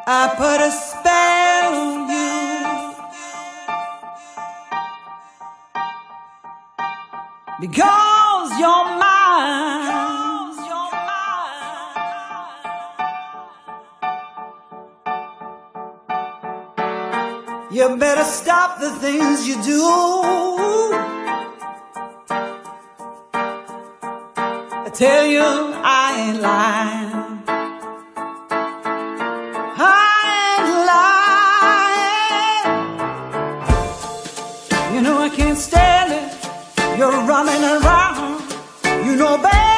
I put a spell on you. Because you're mine. You better stop the things you do. I tell you I ain't lying. I ain't lying. You know I can't stand it. You're running around. You know, baby,